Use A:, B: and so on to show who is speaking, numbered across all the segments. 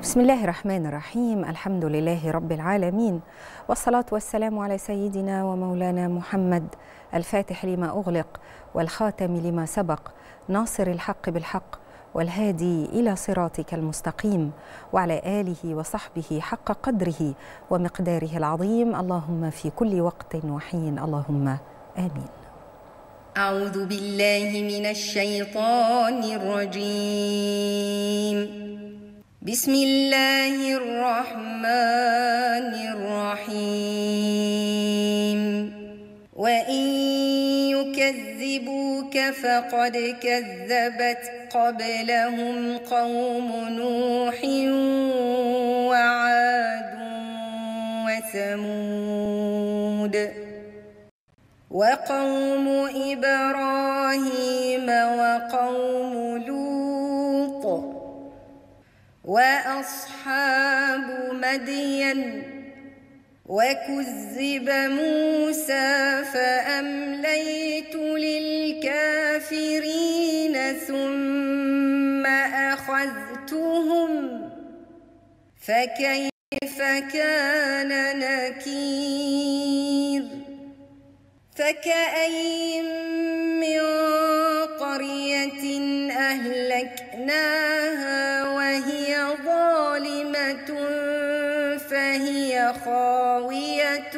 A: بسم الله الرحمن الرحيم. الحمد لله رب العالمين، والصلاة والسلام على سيدنا ومولانا محمد الفاتح لما أغلق والخاتم لما سبق، ناصر الحق بالحق والهادي إلى صراطك المستقيم، وعلى آله وصحبه حق قدره ومقداره العظيم. اللهم في كل وقت وحين، اللهم آمين.
B: أعوذ بالله من الشيطان الرجيم. بسم الله الرحمن الرحيم. وإن يكذبوك فقد كذبت قبلهم قوم نوح وعاد وثمود وقوم إبراهيم وقوم لوط وأصحاب مدين وكذب موسى فأمليت للكافرين ثم أخذتهم فكيف كان نكير. فكأين من قرية أهلكناها وهي ظالمة فهي خاوية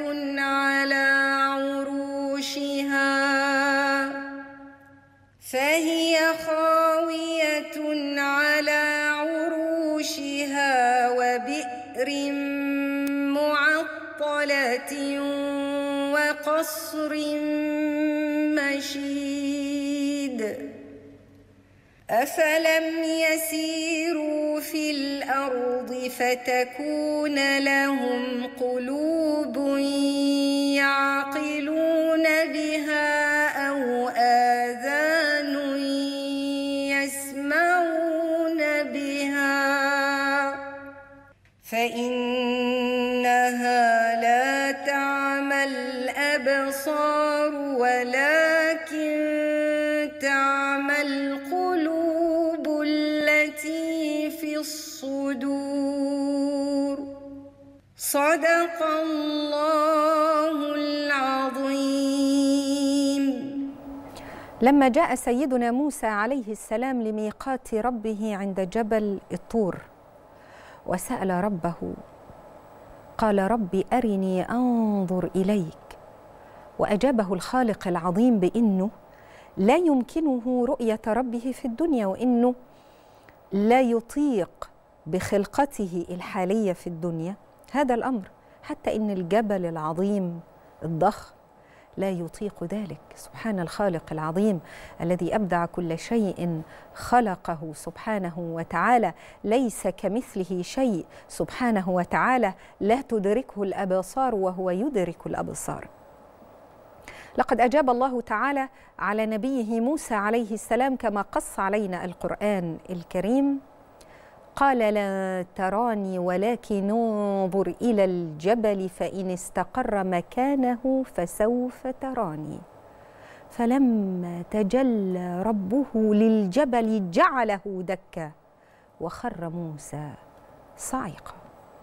B: على عروشها وبئر معطلة وقصر مشيد. أفلم يسيروا في الأرض فتكون لهم قلوب يعقلون بها أو آذان يسمعون بها فإنها لا تعمى الأبصار ولكن تعمى القلوب التي في الصدور. صدق الله العظيم.
A: لما جاء سيدنا موسى عليه السلام لميقات ربه عند جبل الطور وسأل ربه، قال: رب أرني أنظر إليك. وأجابه الخالق العظيم بأنه لا يمكنه رؤية ربه في الدنيا، وأنه لا يطيق بخلقته الحالية في الدنيا هذا الأمر، حتى إن الجبل العظيم الضخم لا يطيق ذلك. سبحان الخالق العظيم الذي أبدع كل شيء خلقه سبحانه وتعالى، ليس كمثله شيء سبحانه وتعالى، لا تدركه الأبصار وهو يدرك الأبصار. لقد أجاب الله تعالى على نبيه موسى عليه السلام كما قص علينا القرآن الكريم، قال: لا تراني ولكن انظر إلى الجبل فإن استقر مكانه فسوف تراني. فلما تجلى ربه للجبل جعله دكا وخر موسى صعقا.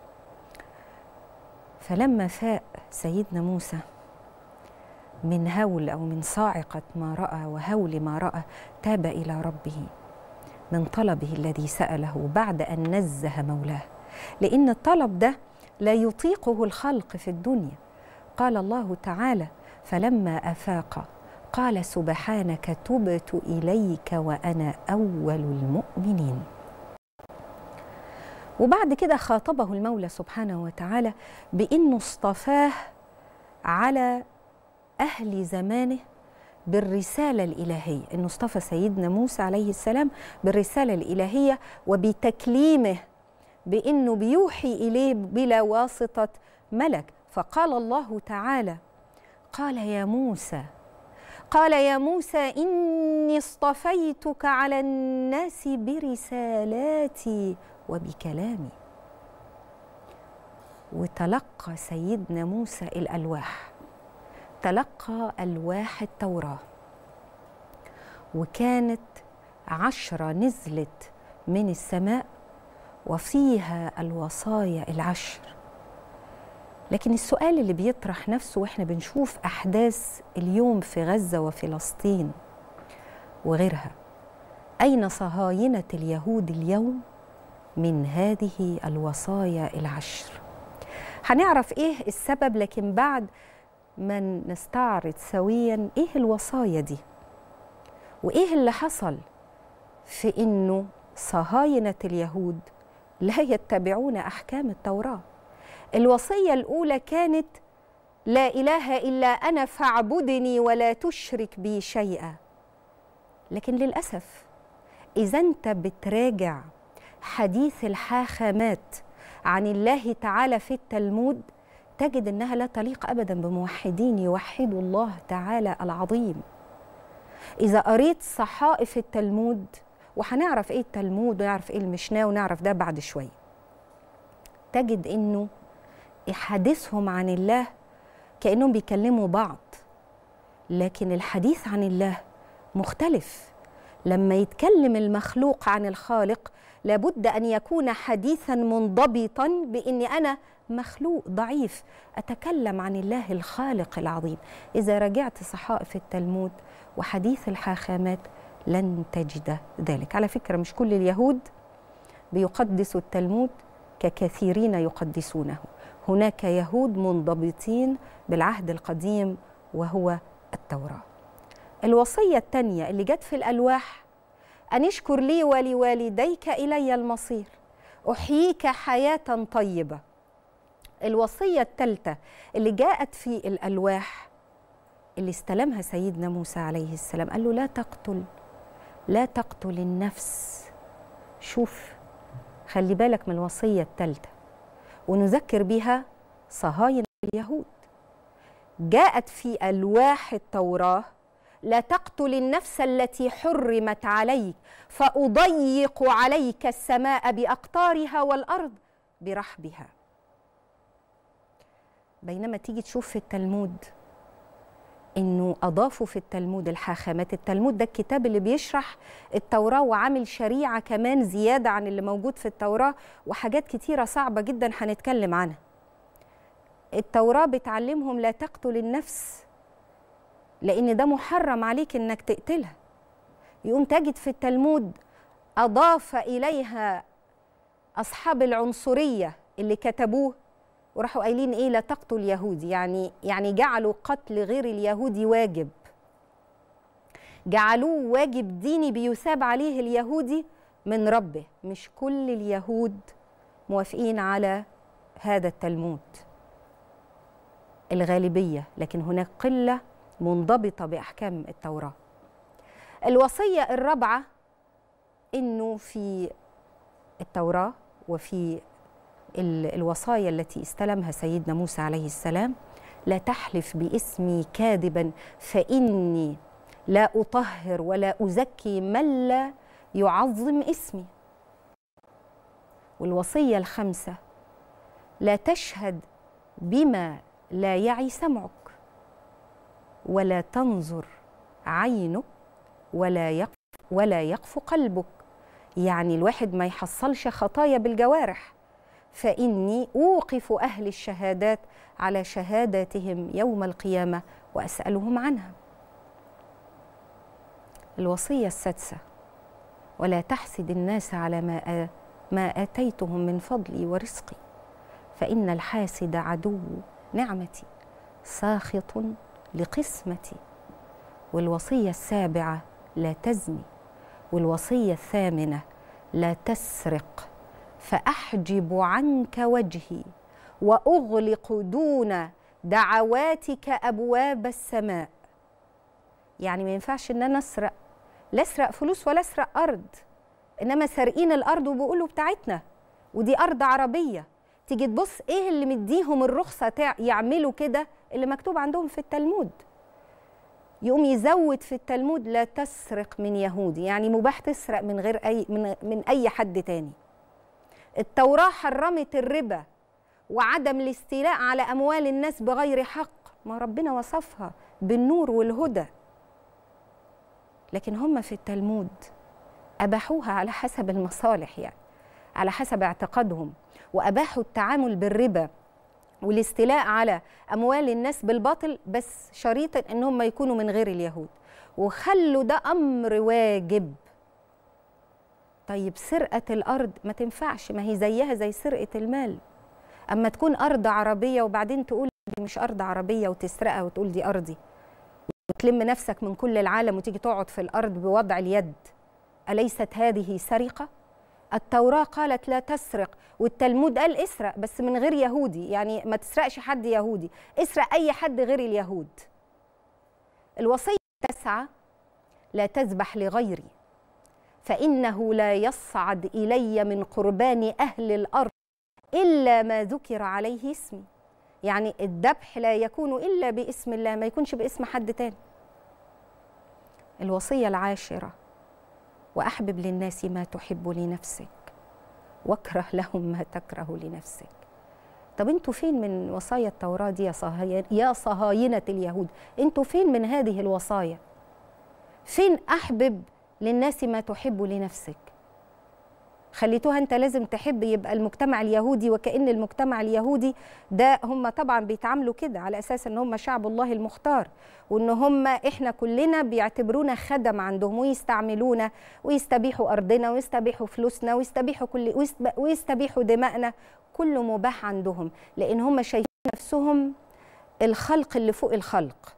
A: فلما فاق سيدنا موسى من هول أو من صاعقة ما رأى وهول ما رأى، تاب إلى ربه من طلبه الذي سأله بعد أن نزه مولاه، لأن الطلب ده لا يطيقه الخلق في الدنيا. قال الله تعالى: فلما أفاق قال سبحانك تبت إليك وأنا أول المؤمنين. وبعد كده خاطبه المولى سبحانه وتعالى بأنه اصطفاه على أهل زمانه بالرسالة الإلهية، إنه اصطفى سيدنا موسى عليه السلام بالرسالة الإلهية وبتكليمه، بإنه بيوحي إليه بلا واسطة ملك. فقال الله تعالى: قال يا موسى إني اصطفيتك على الناس برسالاتي وبكلامي. وتلقى سيدنا موسى الألواح، تلقى ألواح التوراة، وكانت 10 نزلت من السماء وفيها الوصايا العشر. لكن السؤال اللي بيطرح نفسه واحنا بنشوف أحداث اليوم في غزة وفلسطين وغيرها، أين صهاينة اليهود اليوم من هذه الوصايا العشر؟ هنعرف إيه السبب، لكن بعد ما نستعرض سويا إيه الوصايا دي وإيه اللي حصل في إنه صهاينة اليهود لا يتبعون أحكام التوراة. الوصية الأولى كانت لا إله إلا أنا فاعبدني ولا تشرك بي شيئا. لكن للأسف إذا أنت بتراجع حديث الحاخامات عن الله تعالى في التلمود تجد أنها لا تليق أبدا بموحدين يوحدوا الله تعالى العظيم. إذا قريت صحائف التلمود، وهنعرف إيه التلمود ونعرف إيه المشناه ونعرف ده بعد شوية، تجد إنه حديثهم عن الله كأنهم بيكلموا بعض، لكن الحديث عن الله مختلف. لما يتكلم المخلوق عن الخالق لابد أن يكون حديثا منضبطا بإني أنا مخلوق ضعيف أتكلم عن الله الخالق العظيم. إذا رجعت صحائف التلمود وحديث الحاخامات لن تجد ذلك. على فكرة مش كل اليهود بيقدسوا التلمود ككثيرين يقدسونه، هناك يهود منضبطين بالعهد القديم وهو التوراة. الوصية الثانية اللي جت في الألواح أن اشكر لي ولوالديك إلي المصير، أحييك حياة طيبة. الوصية الثالثة اللي جاءت في الألواح اللي استلمها سيدنا موسى عليه السلام، قال له لا تقتل النفس. شوف، خلي بالك من الوصية الثالثة ونذكر بها صهاينة اليهود. جاءت في ألواح التوراة لا تقتل النفس التي حرمت عليك فأضيق عليك السماء بأقطارها والأرض برحبها. بينما تيجي تشوف في التلمود إنه أضافوا في التلمود الحاخامات. التلمود ده الكتاب اللي بيشرح التوراة وعامل شريعة كمان زيادة عن اللي موجود في التوراة، وحاجات كتيرة صعبة جدا هنتكلم عنها. التوراة بتعلمهم لا تقتل النفس لأن ده محرم عليك إنك تقتلها. يقوم تجد في التلمود أضاف إليها أصحاب العنصرية اللي كتبوه وراحوا قايلين إيه؟ لا تقتل يهودي، يعني جعلوا قتل غير اليهودي واجب، جعلوه واجب ديني بيثاب عليه اليهودي من ربه. مش كل اليهود موافقين على هذا التلمود، الغالبية، لكن هناك قلة منضبطة بأحكام التوراة. الوصية الرابعة إنه في التوراة وفي الوصايا التي استلمها سيدنا موسى عليه السلام لا تحلف باسمي كاذبا فإني لا أطهر ولا أزكي من لا يعظم اسمي. والوصية الخامسة لا تشهد بما لا يعي سمعك ولا تنظر عينك ولا يقف قلبك. يعني الواحد ما يحصلش خطايا بالجوارح، فإني أوقف أهل الشهادات على شهاداتهم يوم القيامة وأسألهم عنها. الوصية السادسة ولا تحسد الناس على ما آتيتهم من فضلي ورزقي فإن الحاسد عدو نعمتي ساخط لقسمتي. والوصية السابعة لا تزني. والوصية الثامنة لا تسرق فأحجب عنك وجهي وأغلق دون دعواتك أبواب السماء. يعني ما ينفعش إن أنا أسرق، لا أسرق فلوس ولا أسرق أرض، إنما سارقين الأرض وبيقولوا بتاعتنا ودي أرض عربية. تيجي تبص إيه اللي مديهم الرخصة يعملوا كده؟ اللي مكتوب عندهم في التلمود. يقوم يزود في التلمود لا تسرق من يهودي، يعني مباح تسرق من غير من أي حد تاني. التوراة حرمت الربا وعدم الاستيلاء على أموال الناس بغير حق، ما ربنا وصفها بالنور والهدى، لكن هم في التلمود أباحوها على حسب المصالح. يعني على حسب اعتقادهم، وأباحوا التعامل بالربا والاستيلاء على أموال الناس بالباطل، بس شريطا أنهم يكونوا من غير اليهود، وخلوا ده أمر واجب. طيب سرقة الأرض ما تنفعش، ما هي زيها زي سرقة المال. أما تكون أرض عربية وبعدين تقول دي مش أرض عربية وتسرقها وتقول دي أرضي، وتلم نفسك من كل العالم وتيجي تقعد في الأرض بوضع اليد، أليست هذه سرقة؟ التوراة قالت لا تسرق، والتلمود قال اسرق بس من غير يهودي، يعني ما تسرقش حد يهودي، اسرق أي حد غير اليهود. الوصية 9: لا تذبح لغيري فإنه لا يصعد إلي من قربان أهل الأرض إلا ما ذكر عليه اسمي. يعني الذبح لا يكون إلا باسم الله، ما يكونش باسم حد تاني. الوصية 10: وأحبب للناس ما تحب لنفسك واكره لهم ما تكره لنفسك. طب انتوا فين من وصايا التوراة دي يا صهاينة اليهود؟ انتوا فين من هذه الوصايا؟ فين أحبب للناس ما تحب لنفسك؟ خليتوها انت لازم تحب يبقى المجتمع اليهودي، وكأن المجتمع اليهودي ده هم طبعا بيتعاملوا كده على أساس ان هم شعب الله المختار، وان هم احنا كلنا بيعتبرونا خدم عندهم، ويستعملونا ويستبيحوا أرضنا ويستبيحوا فلوسنا ويستبيحوا دماءنا، كله مباح عندهم، لأن هم شايفين نفسهم الخلق اللي فوق الخلق.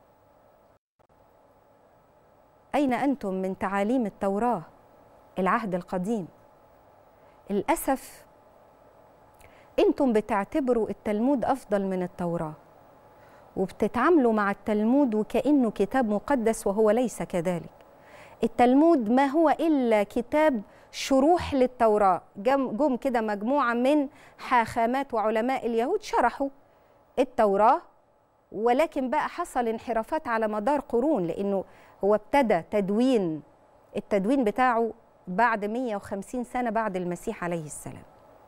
A: أين أنتم من تعاليم التوراة العهد القديم؟ للأسف أنتم بتعتبروا التلمود أفضل من التوراة، وبتتعاملوا مع التلمود وكأنه كتاب مقدس، وهو ليس كذلك. التلمود ما هو إلا كتاب شروح للتوراة. جم كده مجموعة من حاخامات وعلماء اليهود شرحوا التوراة، ولكن بقى حصل انحرافات على مدار قرون، لأنه هو ابتدى التدوين بتاعه بعد 150 سنة بعد المسيح عليه السلام.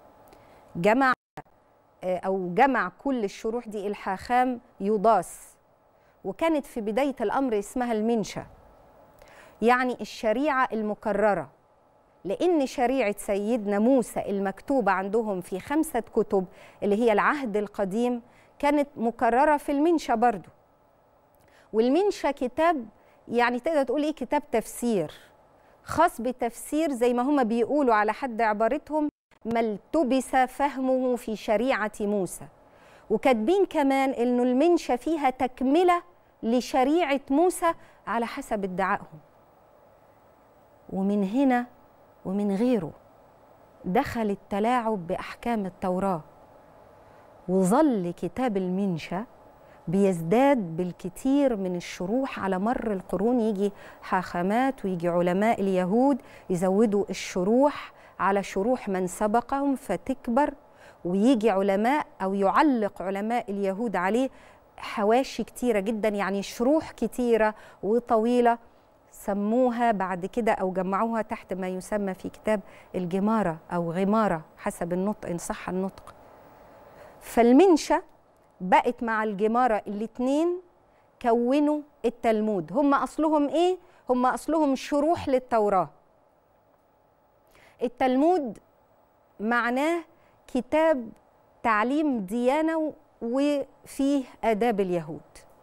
A: جمع كل الشروح دي الحاخام يوداس، وكانت في بداية الأمر اسمها المنشا، يعني الشريعة المكررة، لأن شريعة سيدنا موسى المكتوبة عندهم في 5 كتب اللي هي العهد القديم كانت مكررة في المنشا برضو. والمنشا كتاب يعني تقدر تقول إيه، كتاب تفسير خاص بتفسير زي ما هم بيقولوا على حد عبارتهم ما التبس فهمه في شريعة موسى، وكاتبين كمان إنه المنشا فيها تكملة لشريعة موسى على حسب ادعائهم. ومن هنا ومن غيره دخل التلاعب بأحكام التوراة، وظل كتاب المنشا بيزداد بالكثير من الشروح على مر القرون. يجي حاخامات ويجي علماء اليهود يزودوا الشروح على شروح من سبقهم فتكبر، ويجي علماء أو يعلق علماء اليهود عليه حواشي كتيرة جدا، يعني شروح كتيرة وطويلة، سموها بعد كده أو جمعوها تحت ما يسمى في كتاب الجمارة أو غمارة حسب النطق إن صح النطق. فالمنشا بقت مع الجمارة الاتنين كونوا التلمود. هم أصلهم إيه؟ هم أصلهم شروح للتوراة. التلمود معناه كتاب تعليم ديانة وفيه آداب اليهود،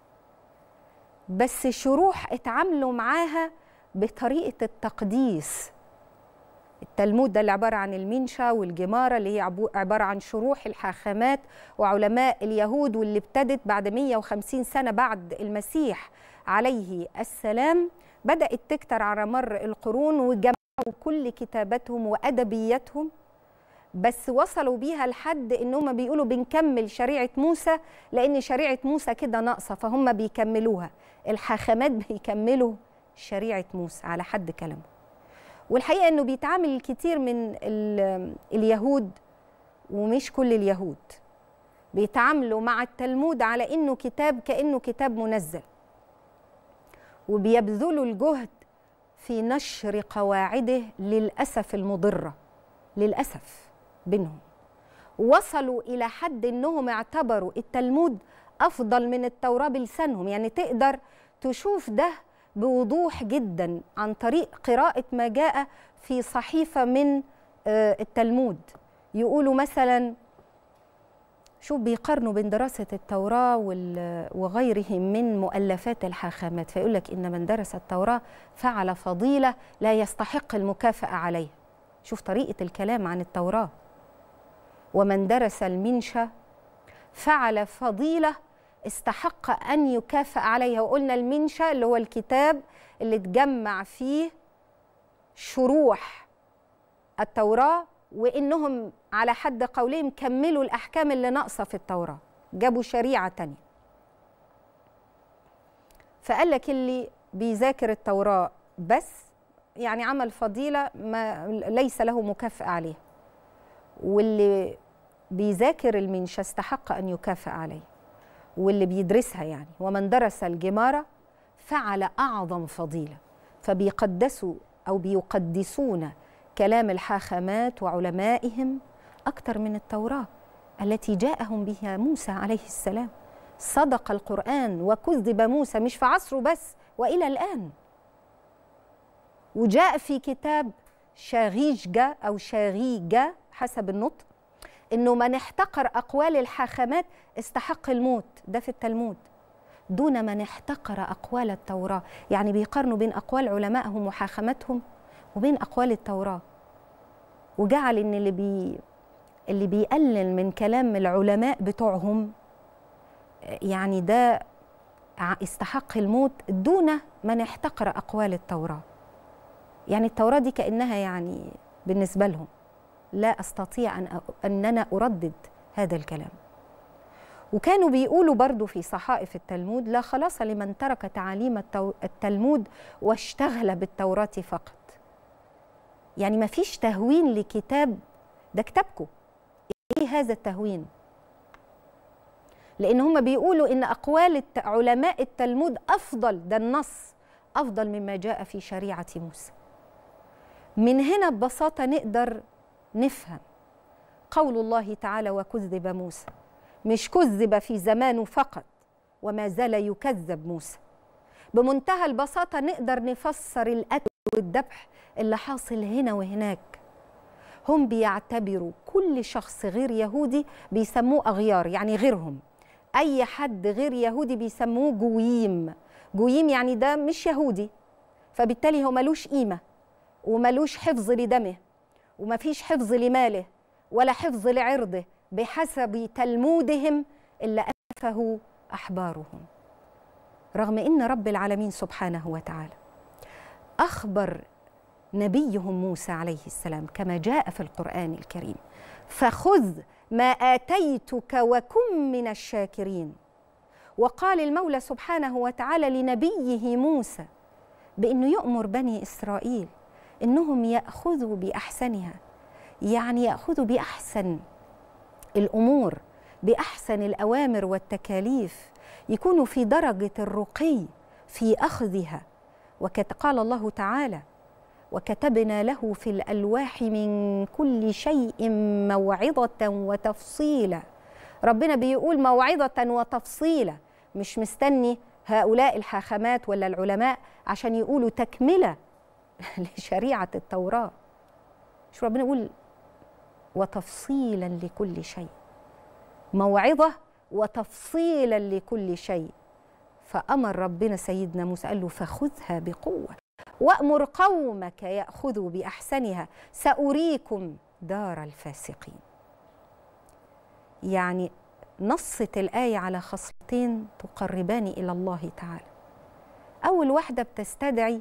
A: بس شروح اتعاملوا معاها بطريقة التقديس. التلمود ده اللي عبارة عن المنشا والجمارة اللي هي عبارة عن شروح الحاخامات وعلماء اليهود، واللي ابتدت بعد 150 سنة بعد المسيح عليه السلام، بدأت تكتر على مر القرون وجمعوا كل كتاباتهم وأدبياتهم، بس وصلوا بيها لحد إنهم بيقولوا بنكمل شريعة موسى لأن شريعة موسى كده ناقصة، فهم بيكملوها. الحاخامات بيكملوا شريعة موسى على حد كلامه. والحقيقة أنه بيتعامل الكثير من اليهود، ومش كل اليهود، بيتعاملوا مع التلمود على أنه كتاب كأنه كتاب منزل، وبيبذلوا الجهد في نشر قواعده للأسف المضرة. للأسف بينهم وصلوا إلى حد أنهم اعتبروا التلمود أفضل من التوراة بلسانهم. يعني تقدر تشوف ده بوضوح جدا عن طريق قراءة ما جاء في صحيفة من التلمود يقولوا مثلا، شوف بيقارنوا بين دراسة التوراة وغيره من مؤلفات الحاخامات، فيقول لك إن من درس التوراة فعل فضيلة لا يستحق المكافأة عليها. شوف طريقة الكلام عن التوراة. ومن درس المنشا فعل فضيلة استحق أن يكافأ عليها. وقلنا المنشا اللي هو الكتاب اللي تجمع فيه شروح التوراة، وإنهم على حد قولهم كملوا الأحكام اللي ناقصة في التوراة، جابوا شريعة تانية. فقال لك اللي بيذاكر التوراة بس يعني عمل فضيلة ما ليس له مكافأة عليها، واللي بيذاكر المنشا استحق أن يكافأ عليه، واللي بيدرسها يعني. ومن درس الجمارة فعل أعظم فضيلة. فبيقدسوا أو بيقدسون كلام الحاخامات وعلمائهم أكثر من التوراة التي جاءهم بها موسى عليه السلام. صدق القرآن وكذب موسى، مش في عصره بس، وإلى الآن. وجاء في كتاب شاغيجة أو شاغيجة حسب النطق إنه من احتقر أقوال الحاخامات استحق الموت، ده في التلمود، دون من احتقر أقوال التوراة. يعني بيقارنوا بين أقوال علمائهم وحاخاماتهم وبين أقوال التوراة، وجعل إن اللي بيقلل من كلام العلماء بتوعهم يعني ده استحق الموت دون من احتقر أقوال التوراة. يعني التوراة دي كأنها يعني بالنسبة لهم لا أستطيع أننا أردد هذا الكلام. وكانوا بيقولوا برضو في صحائف التلمود: لا خلاص لمن ترك تعاليم التلمود واشتغل بالتوراة فقط. يعني ما فيش تهوين لكتاب، ده كتابكم. إيه هذا التهوين؟ لأن هم بيقولوا إن أقوال علماء التلمود أفضل، ده النص أفضل مما جاء في شريعة موسى. من هنا ببساطة نقدر نفهم قول الله تعالى: وكذب موسى. مش كذب في زمانه فقط، وما زال يكذب موسى. بمنتهى البساطة نقدر نفسر القتل والذبح اللي حاصل هنا وهناك. هم بيعتبروا كل شخص غير يهودي بيسموه أغيار، يعني غيرهم. أي حد غير يهودي بيسموه جويم. جويم يعني ده مش يهودي، فبالتالي هو ملوش قيمة وملوش حفظ لدمه ومفيش حفظ لماله ولا حفظ لعرضه بحسب تلمودهم اللي ألفه أحبارهم. رغم إن رب العالمين سبحانه وتعالى أخبر نبيهم موسى عليه السلام كما جاء في القرآن الكريم: فخذ ما آتيتك وكن من الشاكرين. وقال المولى سبحانه وتعالى لنبيه موسى بأنه يؤمر بني إسرائيل إنهم يأخذوا بأحسنها، يعني يأخذوا بأحسن الأمور، بأحسن الأوامر والتكاليف، يكونوا في درجة الرقي في أخذها. قال الله تعالى: وكتبنا له في الألواح من كل شيء موعظة وتفصيلا. ربنا بيقول موعظة وتفصيلا، مش مستني هؤلاء الحاخامات ولا العلماء عشان يقولوا تكملة لشريعة التوراة. شو ربنا يقول؟ وتفصيلا لكل شيء، موعظة وتفصيلا لكل شيء. فأمر ربنا سيدنا موسى قال له: فخذها بقوة وأمر قومك يأخذوا بأحسنها سأريكم دار الفاسقين. يعني نصت الآية على خصلتين تقربان إلى الله تعالى. أول واحدة بتستدعي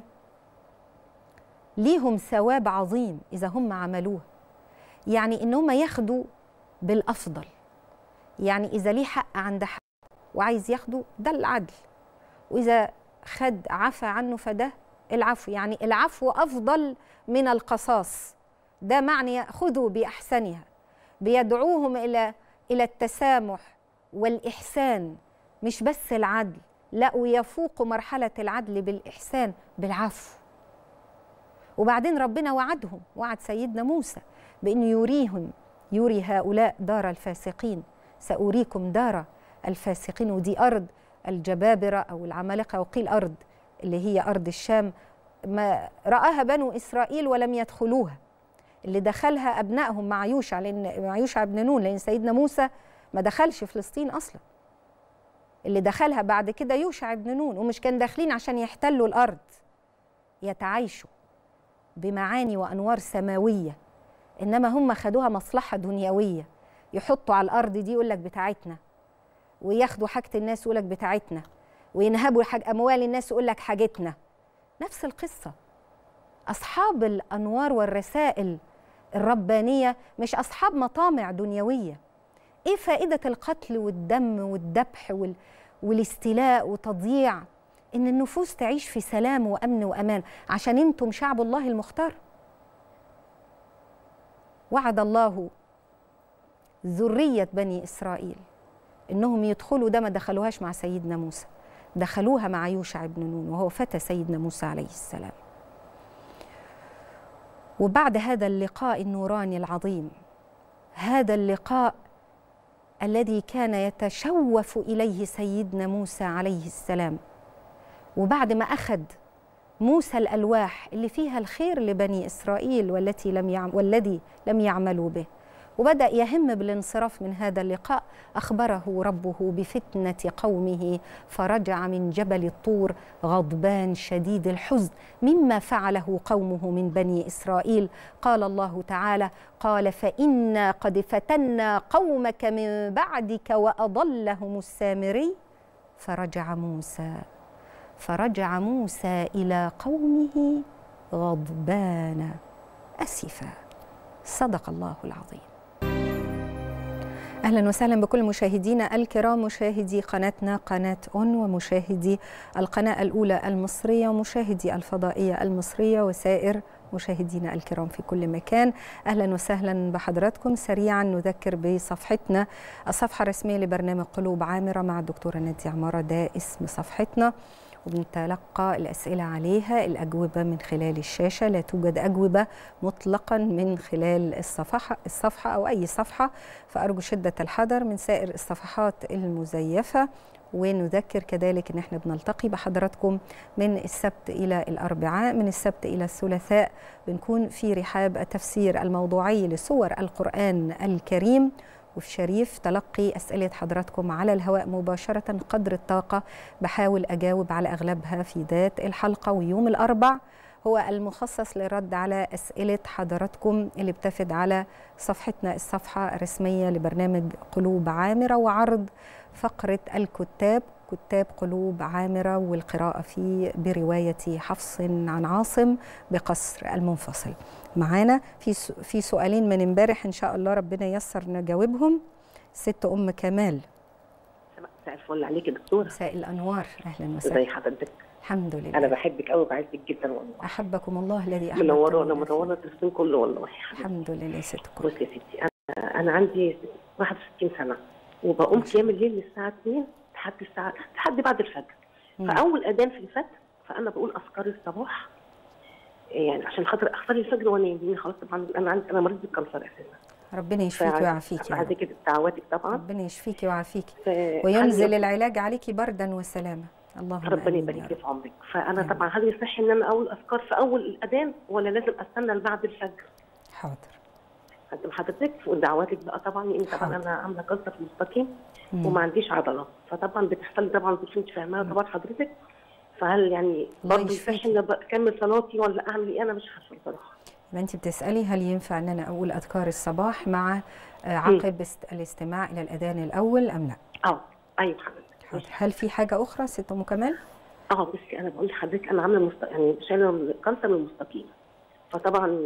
A: ليهم ثواب عظيم إذا هم عملوها، يعني إنهم ياخدوا بالأفضل. يعني إذا ليه حق عند حق وعايز ياخده، ده العدل، وإذا خد عفى عنه فده العفو. يعني العفو أفضل من القصاص، ده معنى يأخذوا بأحسنها. بيدعوهم إلى التسامح والإحسان، مش بس العدل، لا، ويفوق مرحلة العدل بالإحسان بالعفو. وبعدين ربنا وعدهم، وعد سيدنا موسى بأنه يري هؤلاء دار الفاسقين. سأريكم دار الفاسقين، ودي أرض الجبابرة أو العمالقة، وقيل أرض اللي هي أرض الشام، ما رآها بنو إسرائيل ولم يدخلوها، اللي دخلها أبنائهم مع يوشع، مع يوشع بن نون، لأن سيدنا موسى ما دخلش فلسطين أصلا. اللي دخلها بعد كده يوشع بن نون، ومش كان داخلين عشان يحتلوا الأرض، يتعايشوا بمعاني وأنوار سماوية، إنما هم خدوها مصلحة دنيوية، يحطوا على الأرض دي يقول لك بتاعتنا، وياخدوا حاجة الناس يقول لك بتاعتنا، وينهبوا أموال الناس يقول لك حاجتنا. نفس القصة. أصحاب الأنوار والرسائل الربانية مش أصحاب مطامع دنيوية. إيه فائدة القتل والدم والذبح والاستيلاء وتضييع إن النفوس تعيش في سلام وأمن وأمان عشان أنتم شعب الله المختار؟ وعد الله ذرية بني إسرائيل إنهم يدخلوا، ده ما دخلوهاش مع سيدنا موسى، دخلوها مع يوشع بن نون وهو فتى سيدنا موسى عليه السلام. وبعد هذا اللقاء النوراني العظيم، هذا اللقاء الذي كان يتشوف إليه سيدنا موسى عليه السلام، وبعد ما أخذ موسى الألواح اللي فيها الخير لبني إسرائيل والذي لم يعملوا به، وبدأ يهم بالانصراف من هذا اللقاء، أخبره ربه بفتنة قومه، فرجع من جبل الطور غضبان شديد الحزن مما فعله قومه من بني إسرائيل. قال الله تعالى: قال فإنا قد فتنا قومك من بعدك وأضلهم السامري. فرجع موسى إلى قومه غضبان أسفا. صدق الله العظيم. أهلا وسهلا بكل مشاهدينا الكرام، مشاهدي قناتنا قناة أون، ومشاهدي القناة الأولى المصرية، ومشاهدي الفضائية المصرية، وسائر مشاهدينا الكرام في كل مكان. أهلا وسهلا بحضراتكم. سريعا نذكر بصفحتنا، الصفحة الرسمية لبرنامج قلوب عامرة مع الدكتورة نادية عمارة، ده اسم صفحتنا، وبنتلقى الأسئلة عليها، الأجوبة من خلال الشاشة، لا توجد أجوبة مطلقا من خلال الصفحة أو أي صفحة، فأرجو شدة الحذر من سائر الصفحات المزيفة. ونذكر كذلك أن احنا بنلتقي بحضراتكم من السبت إلى الأربعاء، من السبت إلى الثلاثاء بنكون في رحاب التفسير الموضوعي لسور القرآن الكريم، وفي شريف تلقي أسئلة حضراتكم على الهواء مباشرة قدر الطاقة، بحاول أجاوب على أغلبها في ذات الحلقة. ويوم الأربع هو المخصص للرد على أسئلة حضراتكم اللي بتفد على صفحتنا، الصفحة الرسمية لبرنامج قلوب عامرة، وعرض فقرة الكتاب، كتاب قلوب عامرة، والقراءة فيه برواية حفص عن عاصم بقصر المنفصل. معانا في سؤالين من امبارح، ان شاء الله ربنا ييسر نجاوبهم. ست ام كمال.
C: مساء الفل عليك يا دكتوره.
A: مساء الانوار، اهلا وسهلا.
C: ازي حضرتك؟
A: الحمد لله.
C: انا بحبك قوي وبعزك جدا والله.
A: احبكم الله الذي احببتم.
C: منوره التلفزيون كله والله.
A: الحمد لله. ست
C: بصي يا ستي، انا عندي 61 سنه، وبقوم قيام الليل من الساعه 2 لحد بعد الفجر. فاول اذان في الفجر فانا بقول اذكار الصباح، يعني عشان خاطر اختار الفجر وانام، خلاص طبعا انا مريض بالكانسر اساسا.
A: ربنا يشفيكي ويعافيكي.
C: بعد كده دعواتك طبعا.
A: ربنا يشفيكي ويعافيكي وينزل العلاج عليكي بردا وسلامه. اللهم
C: ربنا يبارك في عمرك. فانا طبعا هل يصح ان انا اقول اذكار في اول الاذان ولا لازم استنى لبعد الفجر؟
A: حاضر.
C: قدم حضرتك ودعواتك بقى طبعا، لان طبعا انا عامله كانسر في المستقيم وما عنديش عضله، فطبعا بتحصل لي طبعا انت فاهماها طبعا حضرتك. فهل يعني برضه يصح ان اكمل صلاتي ولا اعمل ايه؟ انا مش عارفه بصراحه.
A: ما انت بتسالي هل ينفع ان انا اقول اذكار الصباح مع عقب الاستماع الى الاذان الاول ام لا؟
C: ايوه حضرتك.
A: هل في حاجه اخرى ست ام كمال؟
C: بصي انا بقول لحضرتك انا عامله يعني شايله كانسر من المستقيم، فطبعا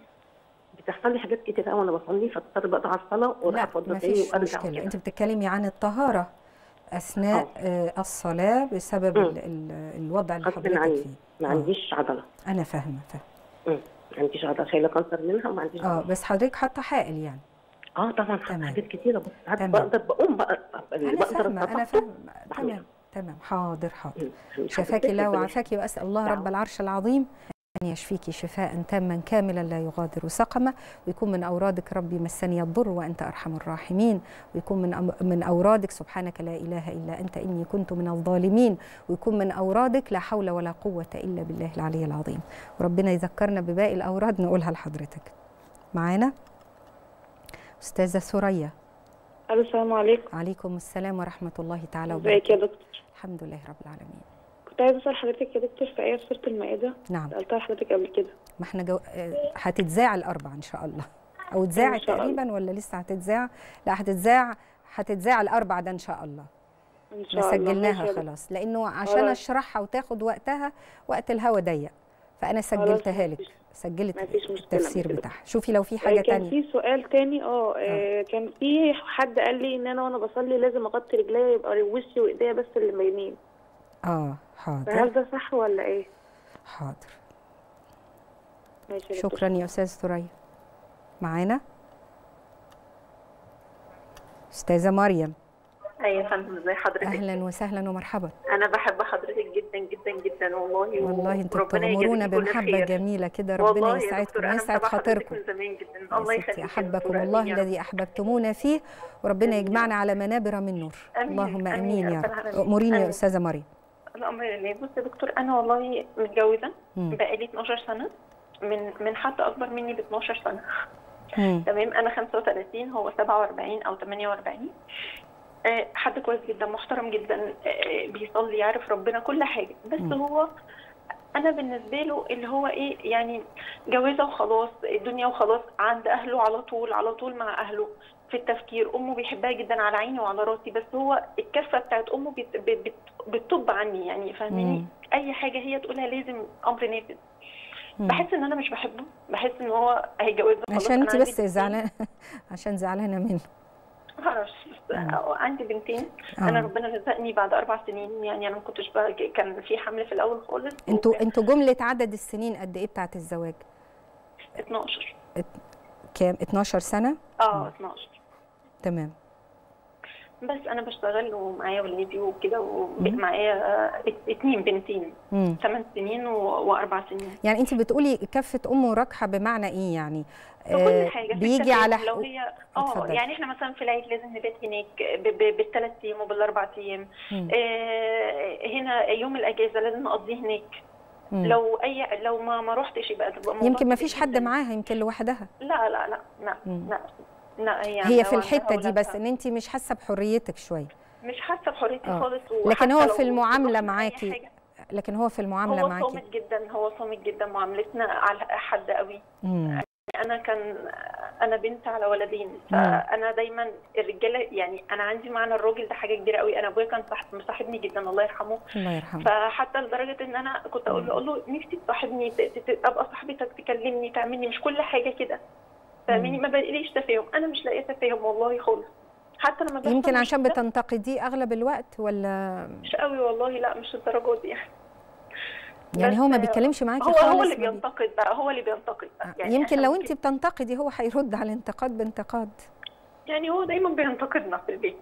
C: بتحصل لي حاجات كتير قوي وانا بصلي، فاضطر بقطع الصلاه واروح اتوضى تاني وارجع.
A: مشكلة. انت بتتكلمي عن الطهاره اثناء الصلاه بسبب الوضع اللي حضرتك فيه.
C: ما عنديش عضله.
A: انا فاهمه.
C: ما عنديش عضله، شايله كانسر منها وما عنديش عضله.
A: بس حضرتك حاطه حائل يعني.
C: طبعا حاجات كتيره، بس بقدر بقوم بقى
A: انا فاهمه. تمام. حاضر. شفاكي الله وعافاكي، واسال الله رب العرش العظيم أن يشفيك شفاء تاما كاملا لا يغادر سقما، ويكون من أورادك ربي مسني الضر وأنت أرحم الراحمين، ويكون من أورادك سبحانك لا إله إلا أنت إني كنت من الظالمين، ويكون من أورادك لا حول ولا قوة إلا بالله العلي العظيم. وربنا يذكرنا بباقي الأوراد نقولها لحضرتك. معانا استاذه ثريا.
D: الو السلام عليكم.
A: وعليكم السلام ورحمه الله تعالى
D: وبركاته. ازيك يا دكتور؟
A: الحمد لله رب العالمين.
D: كنت عايزه اسال حضرتك يا دكتور في ايه في سوره المائده.
A: نعم
D: سالتها لحضرتك قبل كده.
A: ما احنا هتتذاع الاربع ان شاء الله، او اتذاعت تقريبا ولا لسه هتتذاع؟ لا هتتذاع الاربع ده ان شاء الله.
D: ان شاء الله
A: سجلناها خلاص، لانه عشان اشرحها وتاخد وقتها، وقت الهوا ضيق، فانا سجلتها لك، سجلت التفسير بتاعها. شوفي لو في حاجه
D: تانية. كان في سؤال تاني كان في حد قال لي ان انا وانا بصلي لازم اغطي رجليا، يبقى وشي وايديا بس اللي باينين.
A: حاضر.
D: هل ده صح ولا ايه؟
A: حاضر.
D: ماشي.
A: شكرا يا استاذ ثريا. معانا استاذه مريم.
E: ايوه يا فندم، ازي حضرتك؟
A: اهلا وسهلا ومرحبا.
E: انا بحب حضرتك جدا جدا جدا
A: والله انتوا بتغمرونا بمحبه جميله كده، ربنا يسعدكم ويسعد خاطركم.
E: من زمان جدا. الله يخليك.
A: احبكم الله الذي احببتمونا فيه، وربنا يجمعنا على منابر من نور. اللهم امين يا رب. اموريني يا استاذه مريم.
E: الامر لله. بص يا دكتور، انا والله متجوزه بقالي 12 سنه من حد اكبر مني ب 12 سنه. تمام. انا 35 هو 47 او 48. حد كويس جدا، محترم جدا، بيصلي، يعرف ربنا، كل حاجه. بس هو انا بالنسبه له اللي هو ايه، يعني جوازه وخلاص، الدنيا وخلاص، عند اهله على طول مع اهله في التفكير. امه بيحبها جدا على عيني وعلى راسي، بس هو الكفه بتاعت امه بتطب عني، يعني فاهميني؟ اي حاجه هي تقولها لازم امر نافذ. بحس ان انا مش بحبه، بحس ان هو هيجوزه خلاص.
A: عشان انت بس زعلانه عشان زعلانه منه.
E: معرفش. عندي بنتين. انا ربنا رزقني بعد 4 سنين، يعني انا ما كنتش كان في حمل في الاول خالص.
A: انتوا جمله عدد السنين قد ايه بتاعت الزواج؟
E: 12.
A: كام؟ 12 سنه؟
E: 12.
A: تمام.
E: بس انا بشتغل ومعايا ولادي وكده، ومعايا 2 بنتين 8 سنين و4 سنين.
A: يعني انت بتقولي كفه امه راكحه بمعنى ايه يعني؟
E: كل حاجه
A: بيجي على
E: لو هي يعني احنا مثلا في العيد لازم نبات هناك بال3 ايام وبال4 ايام. هنا يوم الاجازه لازم نقضيه هناك. لو ما رحتش يبقى
A: يمكن ما فيش حد معاها، يمكن لوحدها.
E: لا لا لا لا لا, لا
A: هي في الحته دي بس، ان انت مش حاسه بحريتك شويه.
E: مش حاسه بحريتي خالص.
A: لكن هو في المعامله معاكي، هو
E: صامت جدا معاملتنا على حد قوي. انا بنت على ولدين، فانا دايما الرجاله، يعني انا عندي معنى الراجل ده حاجه كبيره قوي. انا ابويا كان مصاحبني جدا، الله يرحمه.
A: الله يرحمه.
E: فحتى لدرجه ان انا كنت اقول له نفسي تصاحبني، ابقى صاحبتك، تكلمني، تعملني، مش كل حاجه كده. فاهميني؟ ما بلاقيش تفاهم، انا مش لاقيه تفاهم والله خالص. حتى لما
A: يمكن عشان بتنتقديه اغلب الوقت، ولا
E: مش قوي والله؟ لا مش الدرجات دي
A: يعني هو ما بيتكلمش معاكي خالص؟
E: هو اللي بينتقد بقى، هو اللي بينتقد بقى.
A: يعني يمكن لو انت بتنتقدي هو هيرد على الانتقاد بانتقاد.
E: يعني هو دايما بينتقدنا في البيت.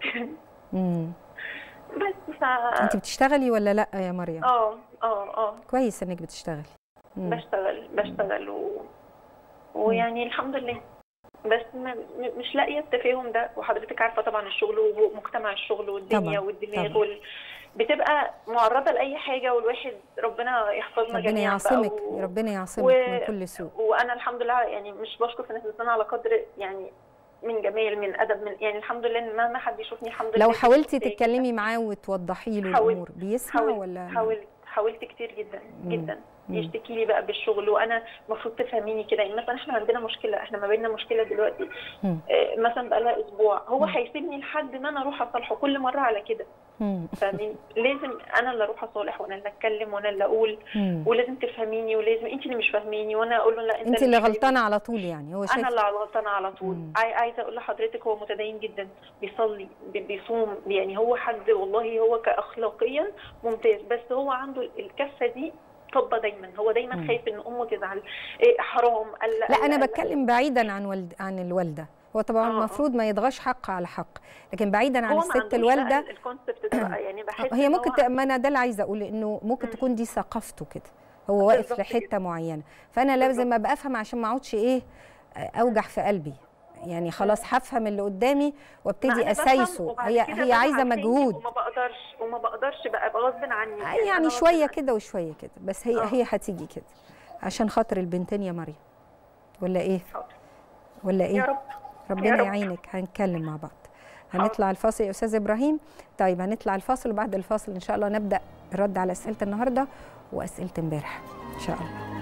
E: بس
A: انت بتشتغلي ولا لا يا مريم؟
E: كويس
A: انك بتشتغلي.
E: بشتغل ويعني الحمد لله. بس مش لاقيه التفاهم ده. وحضرتك عارفه طبعا الشغل ومجتمع الشغل والدنيا والدماغ بتبقى معرضه لاي حاجه، والواحد ربنا يحفظنا جميعا.
A: ربنا يعصمك من كل سوء.
E: وانا الحمد لله يعني مش بشكر في الناس، بس انا على قدر يعني من جمال، من ادب، من يعني الحمد لله ان ما حد يشوفني. الحمد لله.
A: لو حاولتي تتكلمي معاه وتوضحي له الامور بيسمع ولا؟
E: حاولت كتير جدا جدا. يشتكي لي بقى بالشغل، وانا المفروض تفهميني كده. يعني مثلا احنا عندنا مشكله، احنا ما بيننا مشكله دلوقتي مثلا بقى لها اسبوع، هو هيسيبني لحد ما انا اروح اصالحه كل مره على كده. فاهمين؟ لازم انا اللي اروح اصالح، وانا اللي اتكلم، وانا اللي اقول، ولازم تفهميني، ولازم انت اللي مش فاهميني، وانا اقول له لا
A: انت اللي غلطانه على طول. يعني هو شايف
E: انا اللي غلطانه على طول. عايزه اقول لحضرتك هو متدين جدا، بيصلي، بيصوم، يعني هو حد والله هو كاخلاقيا ممتاز، بس هو عنده الكفه دي طبه دايما. هو دايما خايف ان امه تزعل، حرام.
A: لا انا بتكلم بعيدا عن الوالده. هو طبعا المفروض ما يضغطش حق على حق، لكن بعيدا عن الست الوالده
E: الكونسبت ده يعني بحس
A: هي ممكن ما انا ده اللي عايزه اقول، انه ممكن تكون دي ثقافته كده، هو واقف لحته معينه. فانا لازم ابقى افهم عشان ما اقعدش اوجع في قلبي. يعني خلاص هفهم اللي قدامي وابتدي اسايسه. هي عايزه مجهود،
E: وما بقدرش بقى غصب عني.
A: يعني شويه كده وشويه كده، بس هي هتيجي كده عشان خاطر البنتين يا مريم، ولا ايه؟ ولا ايه؟
E: يا رب.
A: ربنا يعينك. هنتكلم مع بعض. هنطلع الفاصل يا استاذ ابراهيم. طيب هنطلع الفاصل، وبعد الفاصل ان شاء الله نبدا الرد على اسئله النهارده واسئله امبارح ان شاء الله.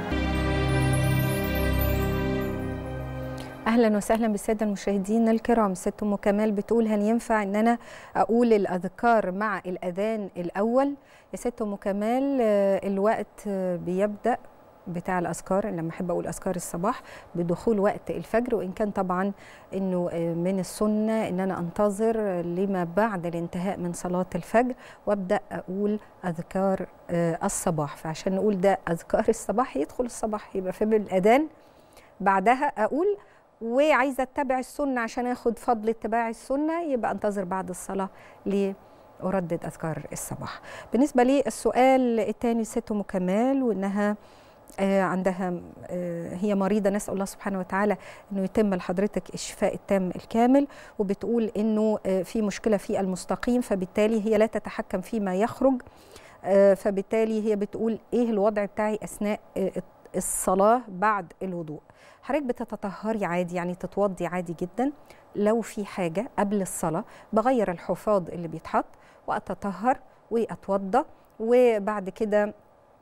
A: اهلا وسهلا بالساده المشاهدين الكرام. ست ام كمال بتقول هل ينفع ان انا اقول الاذكار مع الاذان الاول؟ يا ست ام كمال الوقت بيبدا بتاع الاذكار لما احب اقول اذكار الصباح بدخول وقت الفجر، وان كان طبعا انه من السنه ان انا انتظر لما بعد الانتهاء من صلاه الفجر وابدا اقول اذكار الصباح. فعشان نقول ده اذكار الصباح يدخل الصباح يبقى في الاذان بعدها اقول، وعايزه اتبع السنه عشان اخد فضل اتباع السنه يبقى انتظر بعد الصلاه لأردد اذكار الصباح. بالنسبه لي السؤال الثاني ست ام كمال، وانها عندها هي مريضة، نسأل الله سبحانه وتعالى أنه يتم لحضرتك الشفاء التام الكامل، وبتقول أنه في مشكلة في المستقيم فبالتالي هي لا تتحكم فيما يخرج، فبالتالي هي بتقول إيه الوضع بتاعي أثناء الصلاة بعد الوضوء؟ حضرتك بتتطهري عادي، يعني تتوضي عادي جدا. لو في حاجة قبل الصلاة بغير الحفاض اللي بيتحط وأتطهر وأتوضى، وبعد كده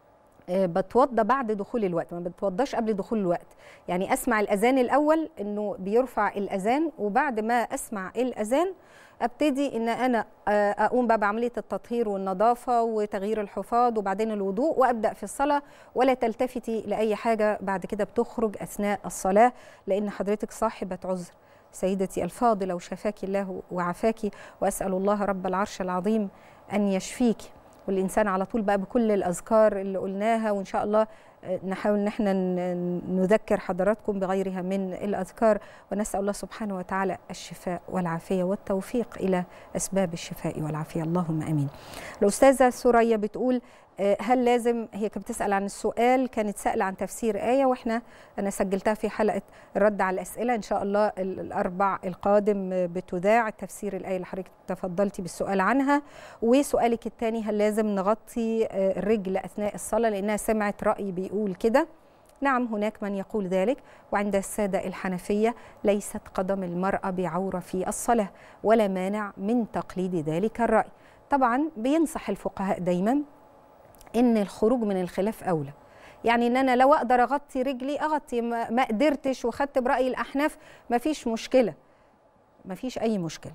A: بتوضى بعد دخول الوقت، ما بتوضاش قبل دخول الوقت. يعني اسمع الاذان الاول انه بيرفع الاذان، وبعد ما اسمع الاذان ابتدي ان انا اقوم بقى بعمليه التطهير والنظافه وتغيير الحفاض وبعدين الوضوء وابدا في الصلاه، ولا تلتفتي لاي حاجه بعد كده بتخرج اثناء الصلاه، لان حضرتك صاحبه عذر. سيدتي الفاضله وشفاكي الله وعافاكي، واسال الله رب العرش العظيم ان يشفيكي. والإنسان على طول بقى بكل الأذكار اللي قلناها، وإن شاء الله نحاول ان احنا نذكر حضراتكم بغيرها من الأذكار، ونسأل الله سبحانه وتعالى الشفاء والعافية والتوفيق إلى أسباب الشفاء والعافية، اللهم آمين. الأستاذة سوريا بتقول هل لازم، هي كانت بتسأل عن السؤال، كانت سألة عن تفسير آية، أنا سجلتها في حلقة الرد على الأسئلة، إن شاء الله الأربع القادم بتذاع تفسير الآية اللي حضرتك تفضلتي بالسؤال عنها. وسؤالك الثاني هل لازم نغطي الرجل أثناء الصلاة، لأنها سمعت رأي بيقول كده. نعم، هناك من يقول ذلك، وعند السادة الحنفية ليست قدم المرأة بعورة في الصلاة، ولا مانع من تقليد ذلك الرأي. طبعا بينصح الفقهاء دايما إن الخروج من الخلاف أولى، يعني إن أنا لو أقدر أغطي رجلي أغطي، ما قدرتش وخدت برأي الأحناف ما فيش مشكلة، ما فيش أي مشكلة.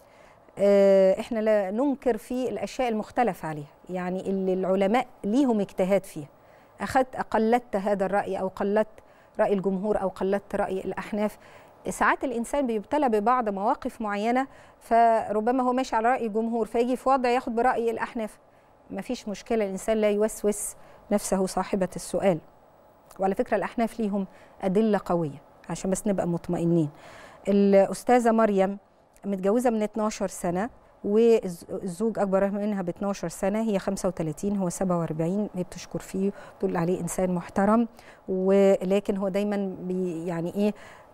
A: إحنا لا ننكر في الأشياء المختلف عليها، يعني اللي العلماء ليهم اجتهاد فيها. قلدت هذا الرأي أو قلدت رأي الجمهور أو قلدت رأي الأحناف. ساعات الإنسان بيبتلى ببعض مواقف معينة، فربما هو ماشي على رأي الجمهور فيجي في وضع ياخد برأي الأحناف. ما فيش مشكلة، الإنسان لا يوسوس نفسه صاحبة السؤال. وعلى فكرة الأحناف ليهم أدلة قوية عشان بس نبقى مطمئنين. الأستاذة مريم متجوزة من 12 سنة، والزوج أكبر منها ب 12 سنة، هي 35 هو 47. هي بتشكر فيه وتقول عليه إنسان محترم، ولكن هو دايما يعني إيه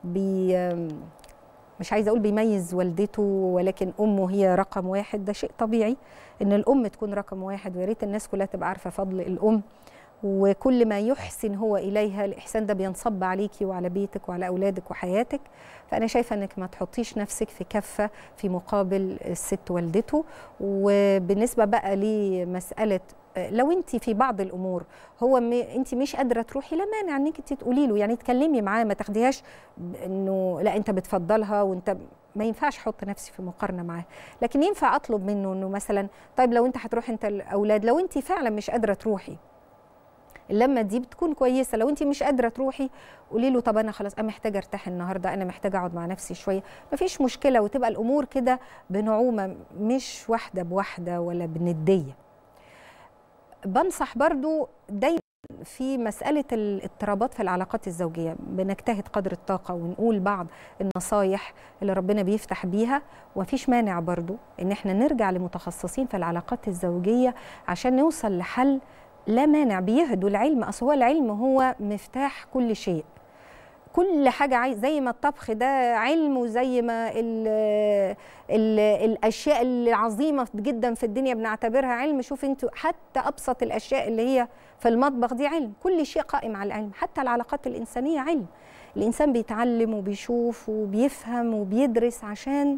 A: مش عايزة أقول بيميز والدته، ولكن أمه هي رقم واحد. ده شيء طبيعي إن الأم تكون رقم واحد، ويا ريت الناس كلها تبقى عارفة فضل الأم، وكل ما يحسن هو إليها الإحسان ده بينصب عليكي وعلى بيتك وعلى أولادك وحياتك. فأنا شايفة أنك ما تحطيش نفسك في كفة في مقابل الست والدته. وبالنسبة بقى لمسألة لو أنت في بعض الأمور هو أنت مش قادرة تروحي، لا مانع أنك أنت تقولي له، يعني تكلمي معاه، ما تاخديهاش إنه لا أنت بتفضلها وأنت ما ينفعش احط نفسي في مقارنه معاه. لكن ينفع اطلب منه انه مثلا طيب لو انت هتروحي انت الاولاد، لو انت فعلا مش قادره تروحي، اللمه دي بتكون كويسه. لو انت مش قادره تروحي قولي له طب انا خلاص انا محتاجه ارتاح النهارده، انا محتاجه اقعد مع نفسي شويه، مفيش مشكله، وتبقى الامور كده بنعومه مش واحده بواحده ولا بنديه. بنصح برضو دايما في مسألة الاضطرابات في العلاقات الزوجية بنجتهد قدر الطاقة ونقول بعض النصايح اللي ربنا بيفتح بيها، ومفيش مانع برضو ان احنا نرجع لمتخصصين في العلاقات الزوجية عشان نوصل لحل. لا مانع، بيهدوا العلم، اصل هو العلم هو مفتاح كل شيء. كل حاجة زي ما الطبخ ده علم، وزي ما الأشياء العظيمة جدا في الدنيا بنعتبرها علم. شوف انتوا حتى أبسط الأشياء اللي هي في المطبخ دي علم. كل شيء قائم على العلم، حتى العلاقات الإنسانية علم. الإنسان بيتعلم وبيشوف وبيفهم وبيدرس عشان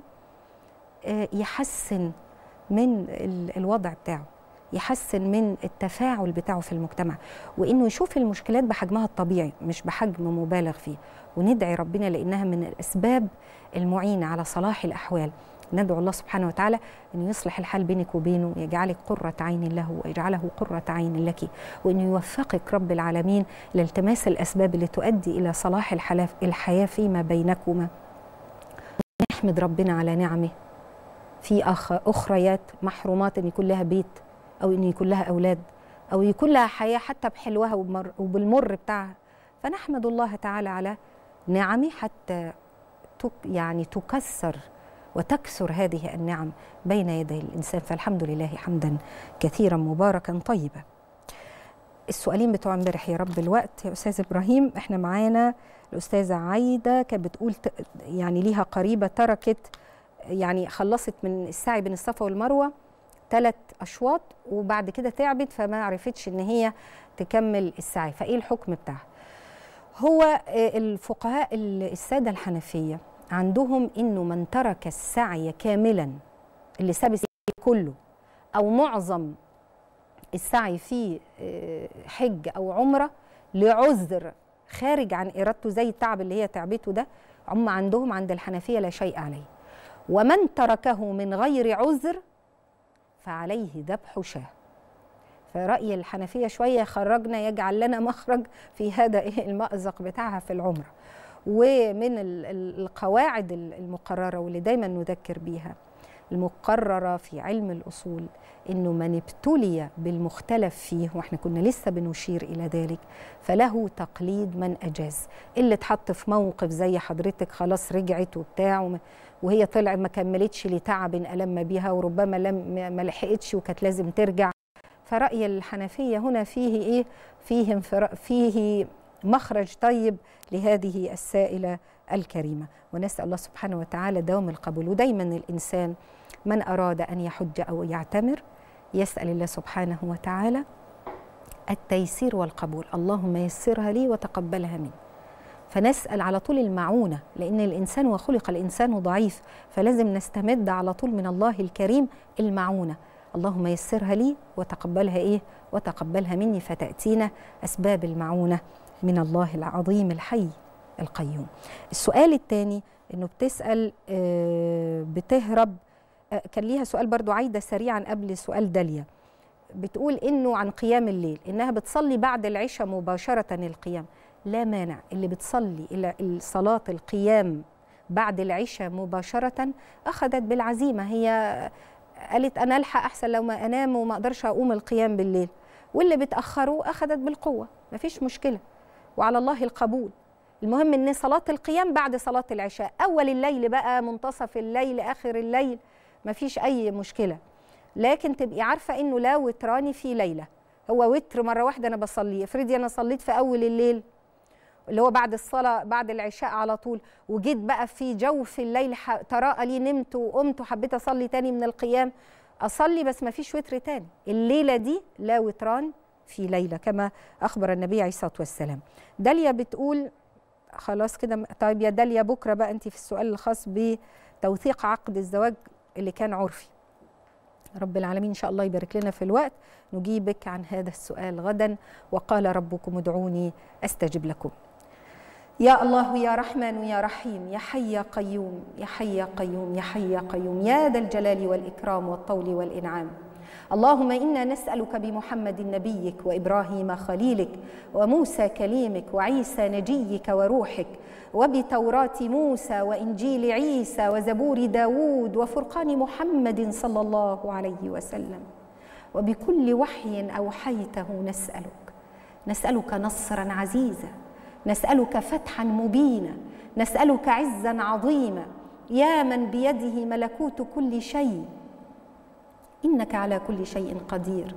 A: يحسن من الوضع بتاعه، يحسن من التفاعل بتاعه في المجتمع، وإنه يشوف المشكلات بحجمها الطبيعي مش بحجم مبالغ فيه. وندعي ربنا لأنها من الأسباب المعينة على صلاح الأحوال. ندعو الله سبحانه وتعالى أن يصلح الحال بينك وبينه، ويجعلك قرة عين له ويجعله قرة عين لك، وأنه يوفقك رب العالمين لالتماس الأسباب اللي تؤدي إلى صلاح الحياة فيما بينكما. نحمد ربنا على نعمه في أخريات محرومات أن يكون لها بيت، أو أن يكون لها أولاد، أو يكون لها حياة حتى بحلوها وبالمر بتاعها. فنحمد الله تعالى على نعمه حتى يعني تكسر وتكسر هذه النعم بين يدي الإنسان. فالحمد لله حمدا كثيرا مباركا طيبا. السؤالين بتوع امبارح يا رب الوقت يا أستاذ إبراهيم. احنا معانا الأستاذة عايدة كانت بتقول يعني ليها قريبة تركت، يعني خلصت من السعي بين الصفا والمروة 3 أشواط وبعد كده تعبت فما عرفتش إن هي تكمل السعي، فإيه الحكم بتاعها؟ هو الفقهاء السادة الحنفية عندهم إنه من ترك السعي كاملا، اللي ساب السعي كله أو معظم السعي في حج أو عمرة لعذر خارج عن إرادته زي التعب اللي هي تعبته ده، هم عندهم عند الحنفية لا شيء عليه. ومن تركه من غير عذر فعليه ذبح شاة. فرأي الحنفية شوية خرجنا يجعل لنا مخرج في هذا المأزق بتاعها في العمرة. ومن القواعد المقررة واللي دايما نذكر بيها المقررة في علم الأصول إنه من ابتلي بالمختلف فيه، وإحنا كنا لسه بنشير إلى ذلك، فله تقليد من أجاز. اللي اتحط في موقف زي حضرتك خلاص رجعت وبتاع وهي طلع ما كملتش لتعب ألم بها وربما ما لحقتش وكانت لازم ترجع. فرأي الحنفية هنا فيه إيه؟ فيه مخرج طيب لهذه السائلة الكريمة، ونسأل الله سبحانه وتعالى دوام القبول. ودايما الإنسان من أراد أن يحج أو يعتمر يسأل الله سبحانه وتعالى التيسير والقبول، اللهم يسرها لي وتقبلها مني. فنسأل على طول المعونة، لأن الإنسان وخلق الإنسان ضعيف، فلازم نستمد على طول من الله الكريم المعونة. اللهم يسرها لي وتقبلها إيه؟ وتقبلها مني. فتأتينا أسباب المعونة من الله العظيم الحي القيوم. السؤال الثاني إنه بتسأل بتهرب، كان ليها سؤال برضو عايدة سريعا قبل سؤال داليا، بتقول إنه عن قيام الليل إنها بتصلي بعد العشاء مباشرة القيام. لا مانع، اللي بتصلي إلى صلاة القيام بعد العشاء مباشرة أخذت بالعزيمة، هي قالت أنا ألحق أحسن لو ما أنام وما أقدرش أقوم القيام بالليل. واللي بتأخروا أخذت بالقوة، مفيش مشكلة وعلى الله القبول. المهم إن صلاة القيام بعد صلاة العشاء، أول الليل بقى منتصف الليل آخر الليل مفيش أي مشكلة، لكن تبقي عارفة إنه لا وتراني في ليلة، هو وتر مرة واحدة أنا بصليه. افرضي أنا صليت في أول الليل اللي هو بعد الصلاة بعد العشاء على طول، وجيت بقى في جوف الليل تراءى لي نمت وقمت وحبيت أصلي تاني من القيام، أصلي بس ما فيش وتر تاني. الليلة دي لا وتران في ليلة كما أخبر النبي عليه الصلاة والسلام. داليا بتقول خلاص كده. طيب يا داليا بكرة بقى أنت في السؤال الخاص بتوثيق عقد الزواج اللي كان عرفي، رب العالمين إن شاء الله يبارك لنا في الوقت نجيبك عن هذا السؤال غدا. وقال ربكم ادعوني أستجب لكم. يا الله يا رحمن يا رحيم يا حي يا قيوم يا حي يا قيوم يا حي يا قيوم يا ذا الجلال والإكرام والطول والإنعام. اللهم إنا نسألك بمحمد نبيك وإبراهيم خليلك وموسى كليمك وعيسى نجيك وروحك وبتوراة موسى وإنجيل عيسى وزبور داود وفرقان محمد صلى الله عليه وسلم وبكل وحي أوحيته نسألك نصرا عزيزا، نسألك فتحا مبينا، نسألك عزا عظيما، يا من بيده ملكوت كل شيء، إنك على كل شيء قدير.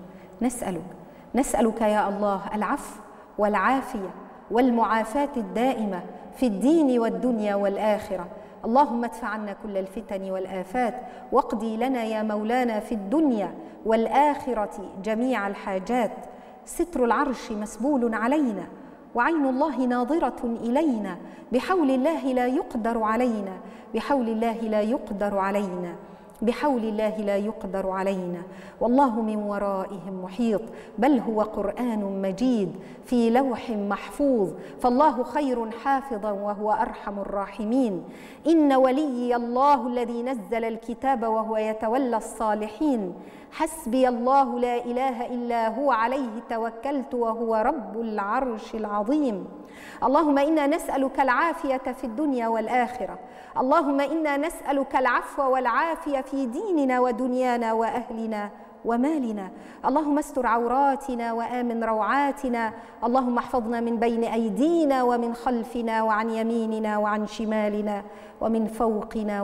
A: نسألك يا الله العفو والعافية والمعافاة الدائمة في الدين والدنيا والآخرة. اللهم ادفع عنا كل الفتن والآفات، واقضي لنا يا مولانا في الدنيا والآخرة جميع الحاجات. ستر العرش مسبول علينا، وعين الله ناظرة إلينا، بحول الله لا يقدر علينا، بحول الله لا يقدر علينا، بحول الله لا يقدر علينا، والله من ورائهم محيط، بل هو قرآن مجيد في لوح محفوظ، فالله خير حافظا وهو أرحم الراحمين. إن وليي الله الذي نزل الكتاب وهو يتولى الصالحين، حسبي الله لا إله إلا هو عليه توكلت وهو رب العرش العظيم. اللهم إنا نسألك العافية في الدنيا والآخرة، اللهم إنا نسألك العفو والعافية في ديننا ودنيانا وأهلنا ومالنا. اللهم استر عوراتنا وآمن روعاتنا، اللهم احفظنا من بين أيدينا ومن خلفنا وعن يميننا وعن شمالنا ومن فوقنا،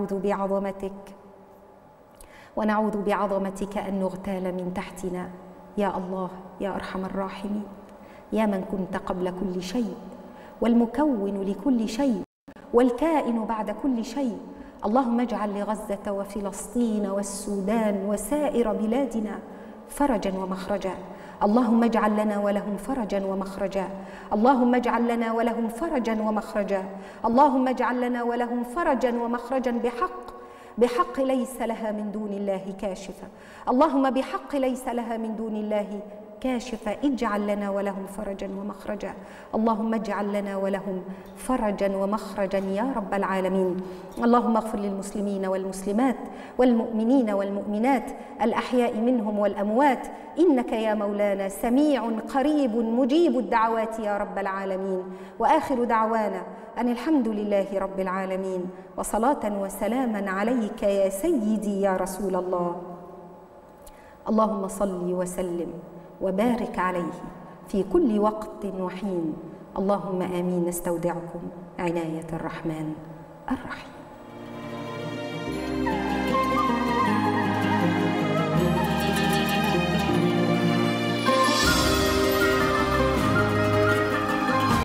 A: ونعوذ بعظمتك أن نغتال من تحتنا. يا الله يا أرحم الراحمين، يا من كنت قبل كل شيء والمكون لكل شيء والكائن بعد كل شيء، اللهم اجعل لغزة وفلسطين والسودان وسائر بلادنا فرجا ومخرجا، اللهم اجعل لنا ولهم فرجا ومخرجا، اللهم اجعل لنا ولهم فرجا ومخرجا، اللهم اجعل لنا ولهم فرجا ومخرجا بحق ليس لها من دون الله كاشفة، اللهم بحق ليس لها من دون الله كاشفة، اجعل لنا ولهم فرجا ومخرجا، اللهم اجعل لنا ولهم فرجا ومخرجا يا رب العالمين. اللهم اغفر للمسلمين والمسلمات والمؤمنين والمؤمنات الأحياء منهم والأموات، إنك يا مولانا سميع قريب مجيب الدعوات يا رب العالمين. وآخر دعوانا أن الحمد لله رب العالمين، وصلاة وسلاما عليك يا سيدي يا رسول الله. اللهم صل وسلم وبارك عليه في كل وقت وحين. اللهم آمين. نستودعكم عناية الرحمن الرحيم.